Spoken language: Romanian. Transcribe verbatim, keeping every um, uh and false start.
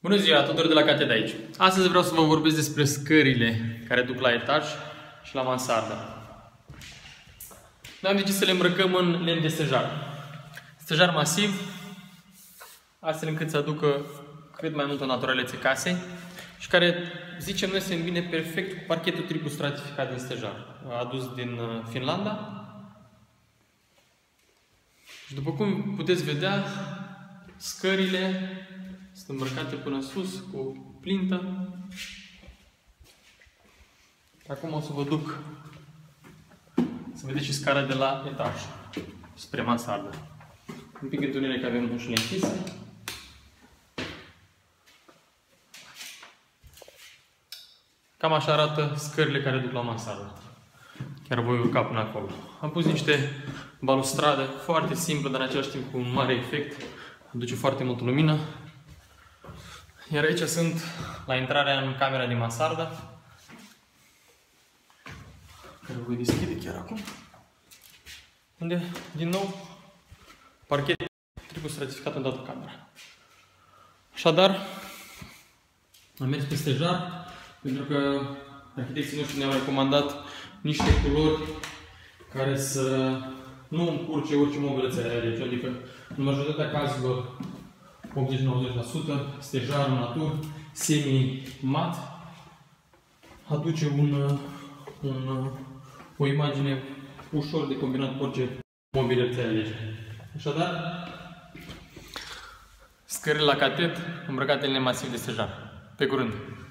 Bună ziua tuturor de la Cate de aici. Astăzi vreau să vă vorbesc despre scările care duc la etaj și la mansardă. Noi am decis să le îmbrăcăm în lemn de stejar. Stejar masiv, astfel încât să aducă cât mai multă naturalețe casei și care, zicem noi, se îmbine perfect cu parchetul triplu stratificat din stejar, adus din Finlanda. Și după cum puteți vedea, scările sunt îmbrăcate până sus cu plintă. Acum o să vă duc să vedeți și scara de la etaj spre mansardă. Un pic întuneric că avem ușile închise. Cam așa arată scările care duc la mansardă. Chiar voi urca până acolo. Am pus niște balustrade foarte simple, dar în același timp cu un mare efect. Aduce foarte multă lumină. Iar aici sunt la intrarea în camera de mansardă, care o voi deschide chiar acum. Unde, din nou, parchet triplu stratificat în toată camera. Așadar, am mers pe stejar, pentru că arhitecții noștri ne-au recomandat niște culori care să nu încurce orice mobilă țară. Adică, în majoritatea cazurilor, optzeci la nouăzeci la sută, stejarul natur, semi-mat, aduce un, un, o imagine ușor de combinat cu orice mobilă ți-ai alege. Așadar, scările la Catet îmbrăcate în lemn masiv de stejar. Pe curând!